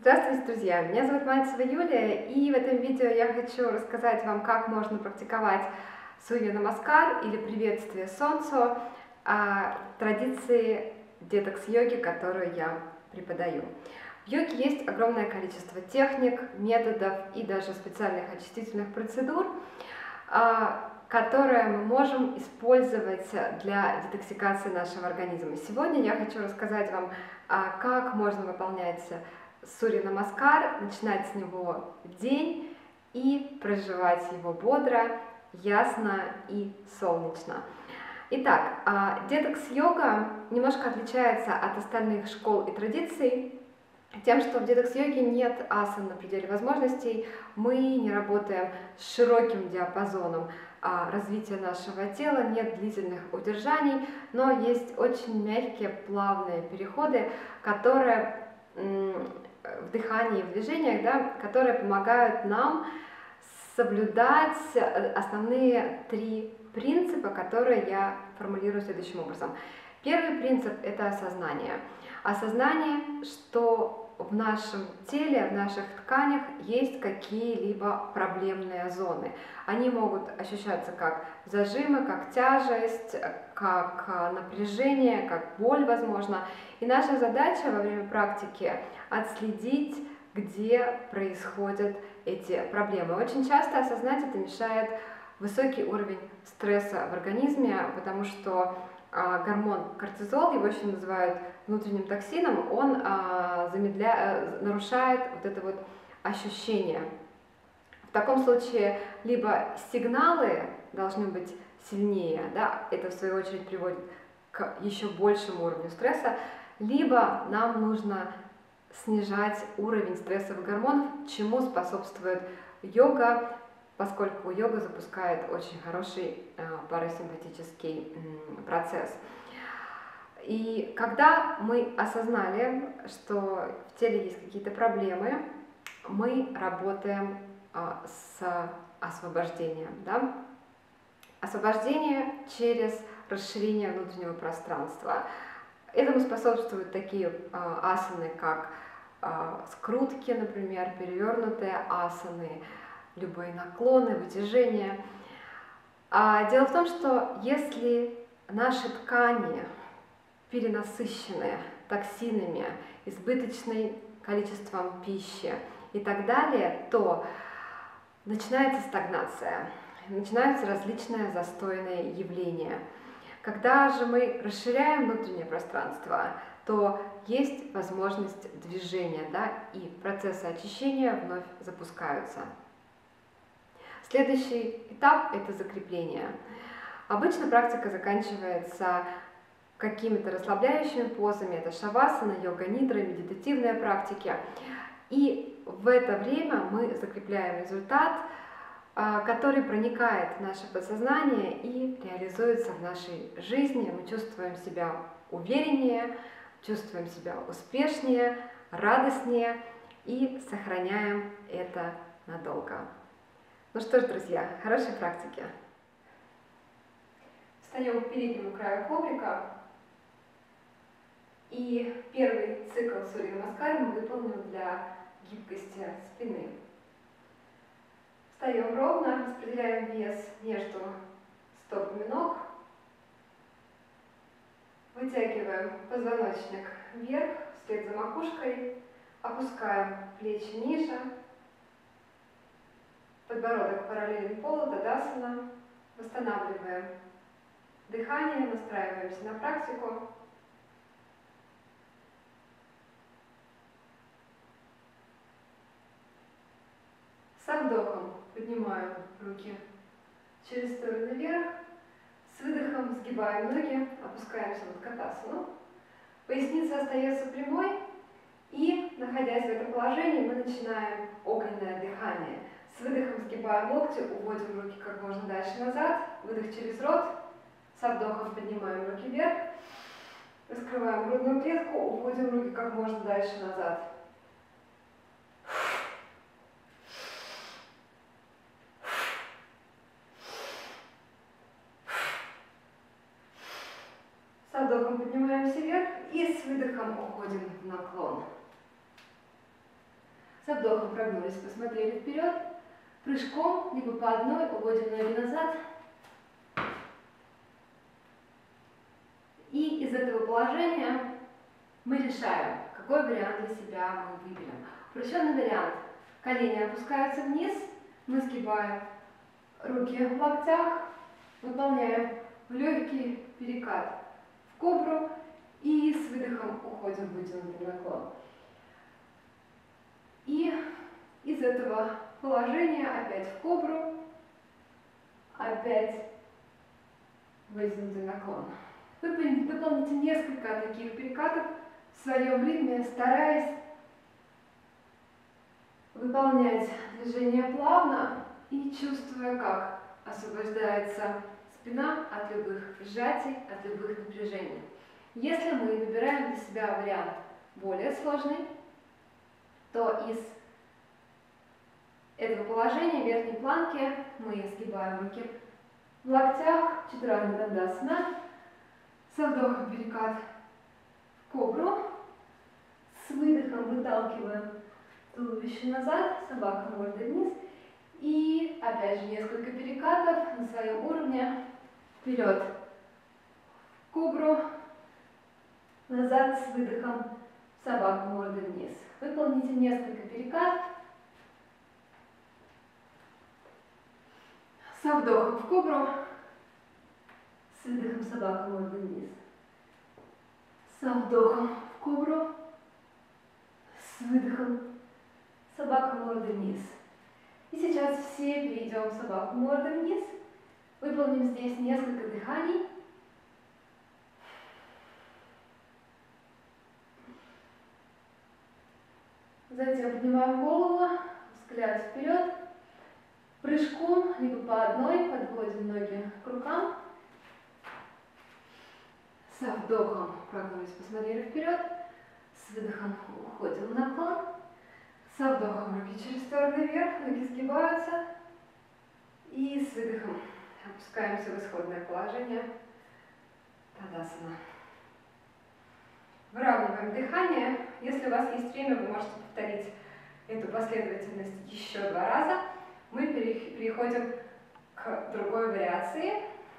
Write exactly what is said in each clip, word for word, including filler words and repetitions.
Здравствуйте, друзья! Меня зовут Мальцева Юлия, и в этом видео я хочу рассказать вам, как можно практиковать Сурья Намаскар или приветствие Солнцу, традиции детокс-йоги, которую я преподаю. В йоге есть огромное количество техник, методов и даже специальных очистительных процедур, которые мы можем использовать для детоксикации нашего организма. Сегодня я хочу рассказать вам, как можно выполнять Сурья Намаскар, начинать с него день и проживать его бодро, ясно и солнечно. Итак, детокс-йога немножко отличается от остальных школ и традиций тем, что в детокс-йоге нет асан на пределе возможностей, мы не работаем с широким диапазоном развития нашего тела, нет длительных удержаний, но есть очень мягкие, плавные переходы, которые в дыхании и в движениях, да, которые помогают нам соблюдать основные три принципа, которые я формулирую следующим образом. Первый принцип – это осознание. Осознание, что в нашем теле, в наших тканях есть какие-либо проблемные зоны. Они могут ощущаться как зажимы, как тяжесть, как напряжение, как боль, возможно. И наша задача во время практики отследить, где происходят эти проблемы. Очень часто осознать это мешает высокий уровень стресса в организме, потому что гормон кортизол, его еще называют внутренним токсином, он замедля... нарушает вот это вот ощущение. В таком случае либо сигналы должны быть сильнее, да, это в свою очередь приводит к еще большему уровню стресса, либо нам нужно снижать уровень стрессовых гормонов, чему способствует йога, поскольку йога запускает очень хороший э, парасимпатический э, процесс. И когда мы осознали, что в теле есть какие-то проблемы, мы работаем э, с освобождением. Да? Освобождение через расширение внутреннего пространства. Этому способствуют такие э, асаны, как э, скрутки, например, перевернутые асаны, любые наклоны, вытяжения. А дело в том, что если наши ткани перенасыщены токсинами, избыточным количеством пищи и так далее, то начинается стагнация, начинаются различные застойные явления. Когда же мы расширяем внутреннее пространство, то есть возможность движения, да, и процессы очищения вновь запускаются. Следующий этап – это закрепление. Обычно практика заканчивается какими-то расслабляющими позами, это шавасана, йога-нидра, медитативные практики. И в это время мы закрепляем результат, который проникает в наше подсознание и реализуется в нашей жизни. Мы чувствуем себя увереннее, чувствуем себя успешнее, радостнее и сохраняем это надолго. Ну что ж, друзья, хорошей практики. Встаем к переднему краю коврика. И первый цикл Сурья Намаскар мы выполним для гибкости спины. Встаем ровно, распределяем вес между стопами ног. Вытягиваем позвоночник вверх, вслед за макушкой. Опускаем плечи ниже. Подбородок параллелен полу, тадасана. Восстанавливаем дыхание, настраиваемся на практику. Со вдохом поднимаем руки через стороны вверх. С выдохом сгибаем ноги, опускаемся в Уткатасану. Поясница остается прямой. И, находясь в этом положении, мы начинаем огненное дыхание. С выдохом сгибаем локти, уводим руки как можно дальше назад. Выдох через рот. Со вдохом поднимаем руки вверх. Раскрываем грудную клетку, уводим руки как можно дальше назад. Со вдохом поднимаемся вверх и с выдохом уходим в наклон. Со вдохом прогнулись, посмотрели вперед. Прыжком, либо по одной, уводим ноги назад. И из этого положения мы решаем, какой вариант для себя мы выберем. Упрощенный вариант. Колени опускаются вниз, мы сгибаем руки в локтях, выполняем легкий перекат в кобру и с выдохом уходим в вытянутый наклон. И из этого положения опять в кобру, опять вытянутый наклон. Выполните несколько таких перекатов в своем ритме, стараясь выполнять движение плавно и чувствуя, как освобождается спина от любых сжатий, от любых напряжений. Если мы выбираем для себя вариант более сложный, то из этого положения верхней планки мы сгибаем руки в локтях, чатурангра дандасана, со вдохом перекат в кобру, с выдохом выталкиваем туловище назад, собака мордой вниз, и опять же несколько перекатов на своем уровне, вперед в кобру, назад с выдохом, собака мордой вниз. Выполните несколько перекатов. Со вдохом в кобру, с выдохом собака мордой вниз. Со вдохом в кобру, с выдохом собака мордой вниз. И сейчас все перейдем в собаку мордой вниз. Выполним здесь несколько дыханий. Затем поднимаем голову, взгляд вперед. Прыжком, либо по одной, подводим ноги к рукам. Со вдохом прогнулись, посмотрели вперед. С выдохом уходим в наклон. Со вдохом руки через стороны вверх, ноги сгибаются. И с выдохом опускаемся в исходное положение Тадасана. Выравниваем дыхание. Если у вас есть время, вы можете повторить эту последовательность еще два раза. Мы переходим к другой вариации.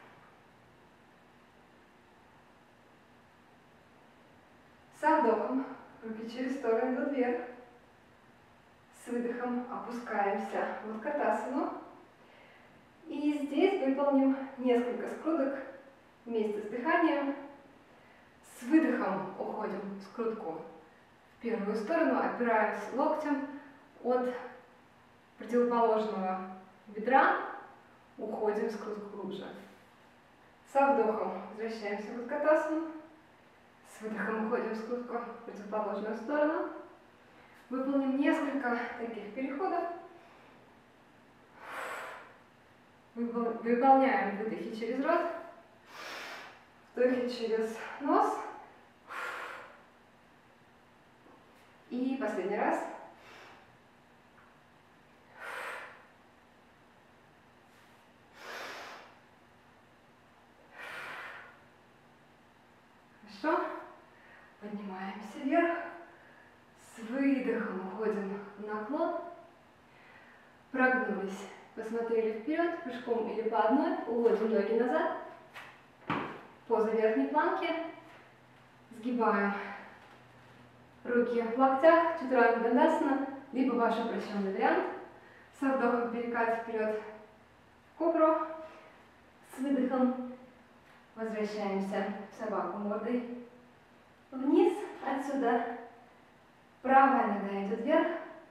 Со вдохом руки через стороны идут вверх. С выдохом опускаемся в Уткатасану. И здесь выполним несколько скруток вместе с дыханием. С выдохом уходим в скрутку в первую сторону, опираемся локтем от противоположного бедра, уходим в скрутку глубже. Со вдохом возвращаемся в Уткатасану. С выдохом уходим в скрутку в противоположную сторону. Выполним несколько таких переходов. Выполняем выдохи через рот, вдохи через нос. И последний раз. Хорошо. Поднимаемся вверх. С выдохом уходим в наклон. Прогнулись. Посмотрели вперед, прыжком или по одной. Уводим ноги назад. Поза верхней планки. Сгибаем руки в локтях, чатурангра дандасана, либо ваш упрощенный вариант. Со вдохом перекат вперед в кобру. С выдохом возвращаемся в собаку мордой вниз. Отсюда правая нога идет вверх.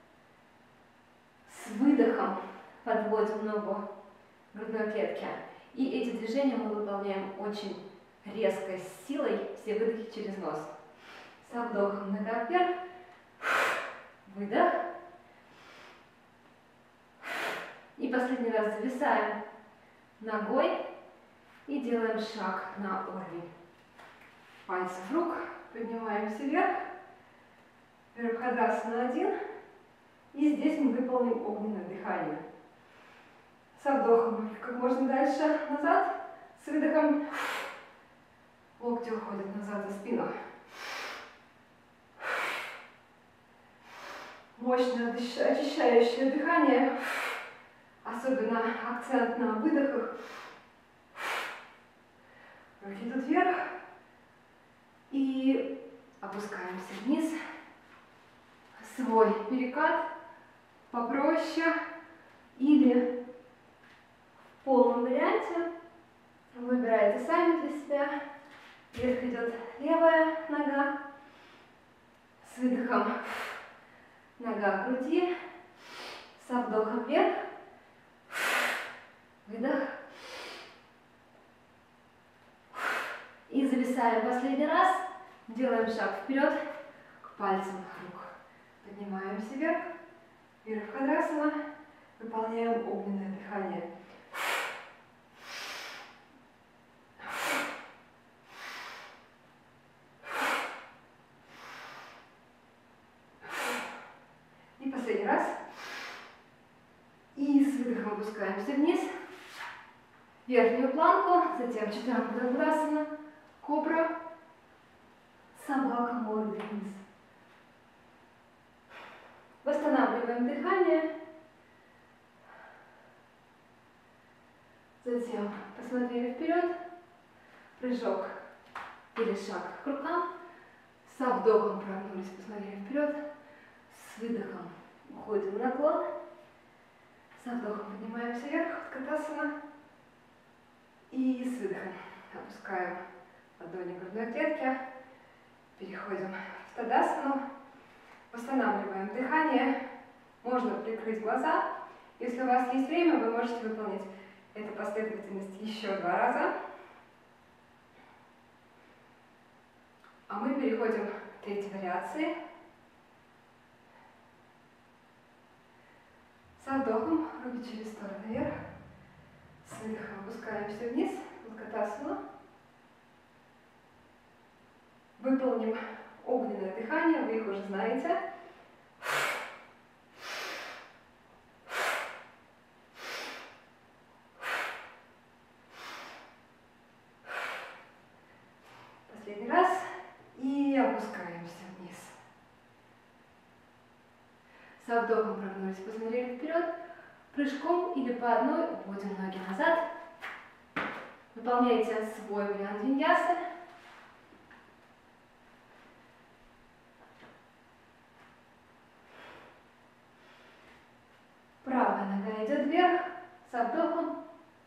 С выдохом подводим ногу к грудной клетке. И эти движения мы выполняем очень резко, с силой, все выдохи через нос. Со вдохом нога вверх, выдох. И последний раз зависаем ногой и делаем шаг на уровень пальцев рук. Поднимаемся вверх. Вирабхадрасана один. И здесь мы выполним огненное дыхание. Со вдохом как можно дальше назад. С выдохом локти уходят назад за спину. мощное очищающее дыхание, особенно акцент на выдохах. Руки идут вверх и опускаемся вниз. Свой перекат попроще или в полном варианте выбираете сами для себя. Вверх идет левая нога, с выдохом нога к груди, со вдохом вверх, выдох. И зависаем последний раз, делаем шаг вперед к пальцам рук. Поднимаемся вверх, Вирабхадрасана, выполняем огненное дыхание. И последний раз. И с выдохом опускаемся вниз, верхнюю планку, затем Чатурангадхасана, кобра, собака мордой вниз. Восстанавливаем дыхание. Затем посмотрели вперед, прыжок или шаг к рукам. Со вдохом прогнулись, посмотрели вперед. С выдохом уходим в наклон. Со вдохом поднимаемся вверх, Уткатасана. И с выдохом опускаем ладони к грудной клетке. Переходим в Тадасану. Восстанавливаем дыхание. Можно прикрыть глаза. Если у вас есть время, вы можете выполнить эту последовательность еще два раза. А мы переходим к третьей вариации. Со вдохом руки через стороны вверх. С выдохом опускаемся вниз, в Уткатасану. Выполним огненное дыхание, вы их уже знаете. Последний раз. И опускаемся вниз. Со вдохом прогнулись, посмотрели вперед. Прыжком или по одной уводим ноги назад. Выполняйте свой вариант виньясы. Правая нога идет вверх, со вдохом,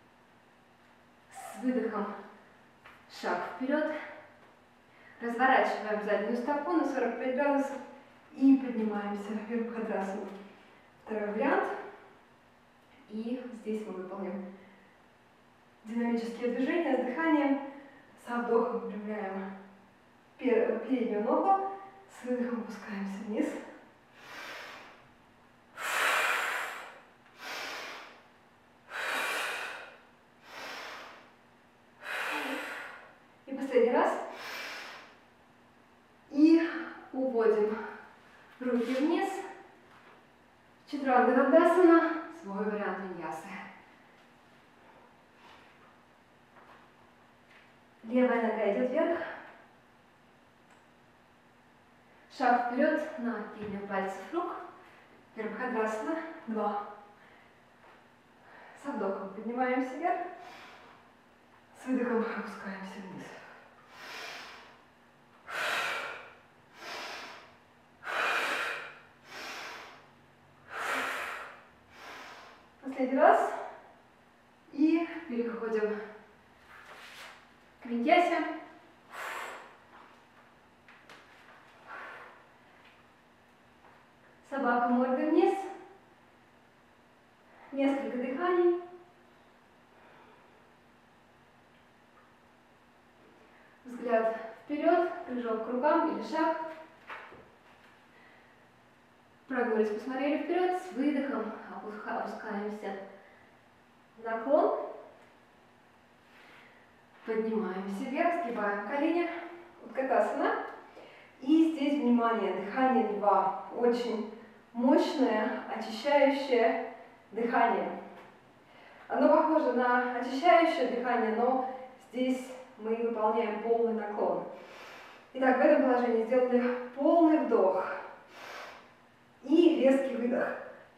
с выдохом шаг вперед. Разворачиваем заднюю стопу на сорок пять градусов и поднимаемся в Вирабхадрасану. Второй вариант. И здесь мы выполним динамические движения с дыханием. Со вдохом выпрямляем переднюю ногу, с выдохом опускаемся вниз. И последний раз. И уводим руки вниз. Чатурангадхасана, свой вариант виньясы. Левая нога идет вверх. Шаг вперед на кине пальцев рук. Вирабхадрасана. Два. Со вдохом поднимаемся вверх. С выдохом опускаемся вниз. Последний раз. И переходим к виньясе. Собака мордой вниз. Несколько дыханий. Взгляд вперед, прыжок к рукам или шаг. Прогнулись, посмотрели вперед, с выдохом опускаемся в наклон. Поднимаемся вверх, сгибаем колени, Уткатасана. И здесь, внимание, дыхание льва. Очень мощное, очищающее дыхание. Оно похоже на очищающее дыхание, но здесь мы выполняем полный наклон. Итак, в этом положении сделали полный вдох. И резкий выдох.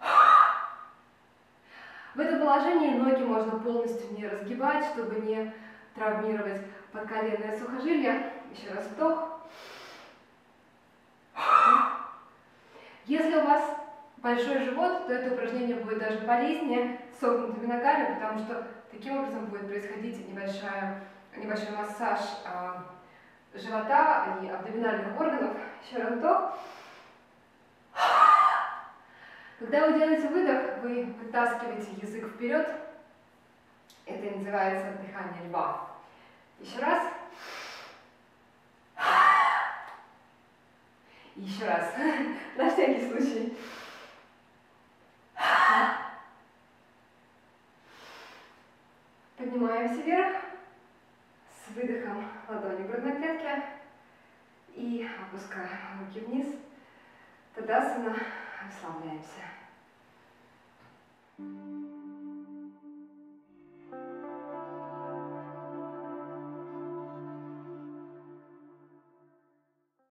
В этом положении ноги можно полностью не разгибать, чтобы не травмировать подколенное сухожилие. Еще раз вдох. Если у вас большой живот, то это упражнение будет даже полезнее с согнутыми ногами, потому что таким образом будет происходить небольшая, небольшой массаж а, живота и абдоминальных органов. Еще раз вдох. Когда вы делаете выдох, вы вытаскиваете язык вперед. Это называется дыхание льва. Еще раз. И еще раз. На всякий случай. Поднимаемся вверх. С выдохом ладони к грудной клетке. И опускаем руки вниз. Тадасана. Расслабляемся.